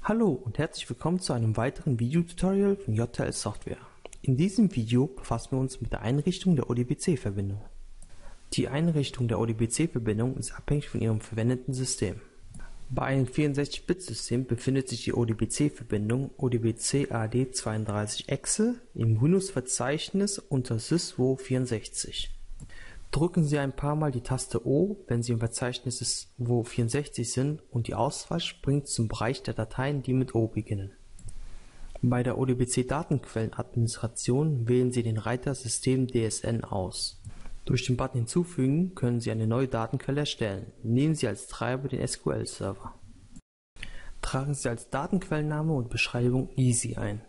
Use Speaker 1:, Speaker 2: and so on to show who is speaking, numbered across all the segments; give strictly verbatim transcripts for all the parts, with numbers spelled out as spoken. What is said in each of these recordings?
Speaker 1: Hallo und herzlich willkommen zu einem weiteren Videotutorial von J T L Software. In diesem Video befassen wir uns mit der Einrichtung der O D B C-Verbindung. Die Einrichtung der O D B C-Verbindung ist abhängig von Ihrem verwendeten System. Bei einem vierundsechzig Bit System befindet sich die O D B C-Verbindung O D B C A D zweiunddreißig Exe im Windows-Verzeichnis unter syswo vierundsechzig. Drücken Sie ein paar Mal die Taste O, wenn Sie im Verzeichnis syswo vierundsechzig sind, und die Auswahl springt zum Bereich der Dateien, die mit O beginnen. Bei der O D B C-Datenquellenadministration wählen Sie den Reiter System D S N aus. Durch den Button Hinzufügen können Sie eine neue Datenquelle erstellen. Nehmen Sie als Treiber den S Q L-Server. Tragen Sie als Datenquellenname und Beschreibung Easy ein.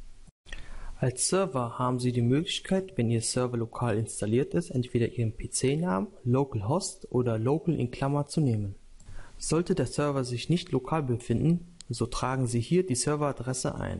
Speaker 1: Als Server haben Sie die Möglichkeit, wenn Ihr Server lokal installiert ist, entweder Ihren P C-Namen, Localhost oder Local in Klammer zu nehmen. Sollte der Server sich nicht lokal befinden, so tragen Sie hier die Serveradresse ein.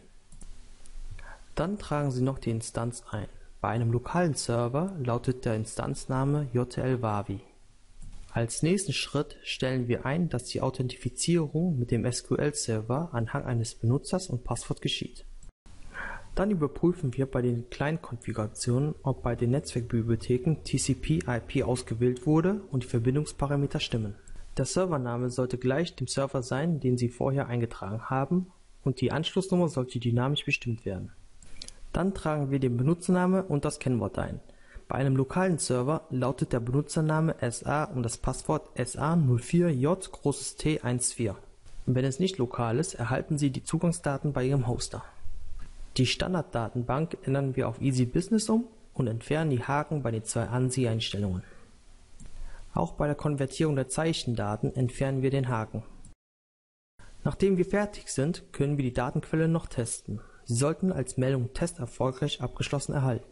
Speaker 1: Dann tragen Sie noch die Instanz ein. Bei einem lokalen Server lautet der Instanzname J T L Wavi. Als nächsten Schritt stellen wir ein, dass die Authentifizierung mit dem S Q L-Server anhand eines Benutzers und Passwort geschieht. Dann überprüfen wir bei den Client-Konfigurationen, ob bei den Netzwerkbibliotheken T C P I P ausgewählt wurde und die Verbindungsparameter stimmen. Der Servername sollte gleich dem Server sein, den Sie vorher eingetragen haben, und die Anschlussnummer sollte dynamisch bestimmt werden. Dann tragen wir den Benutzername und das Kennwort ein. Bei einem lokalen Server lautet der Benutzername S A und das Passwort S A null vier J großes T vierzehn. Wenn es nicht lokal ist, erhalten Sie die Zugangsdaten bei Ihrem Hoster. Die Standarddatenbank ändern wir auf Easy Business um und entfernen die Haken bei den zwei ANSI-Einstellungen. Auch bei der Konvertierung der Zeichendaten entfernen wir den Haken. Nachdem wir fertig sind, können wir die Datenquelle noch testen. Sie sollten als Meldung Test erfolgreich abgeschlossen erhalten.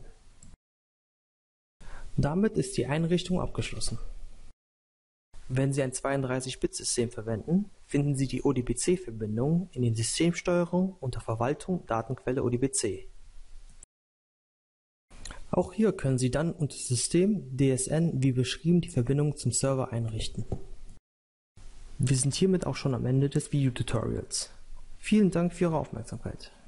Speaker 1: Damit ist die Einrichtung abgeschlossen. Wenn Sie ein zweiunddreißig Bit System verwenden, finden Sie die O D B C-Verbindung in den Systemsteuerungen unter Verwaltung Datenquelle O D B C. Auch hier können Sie dann unter System D S N wie beschrieben die Verbindung zum Server einrichten. Wir sind hiermit auch schon am Ende des Videotutorials. Vielen Dank für Ihre Aufmerksamkeit.